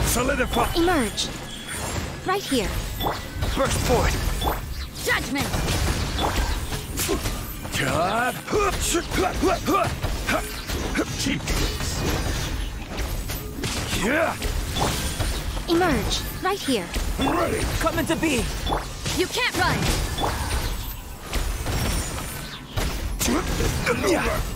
Solidify. Emerge. Right here. Burst forth. Judgment. Cheap tricks. Yeah. Emerge. Right here. I'm ready. Coming to be. You can't run. Yeah.